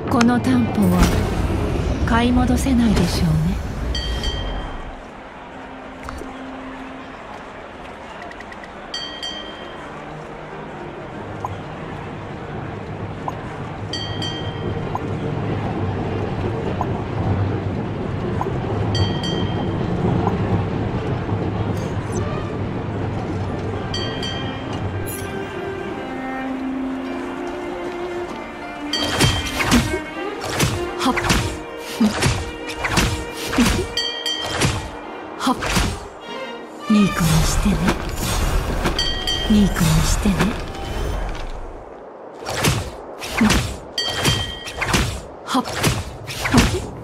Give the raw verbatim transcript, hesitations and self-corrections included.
この担保は買い戻せないでしょうね。はっはっいい子にしてね。いい子にしてね。はっはっ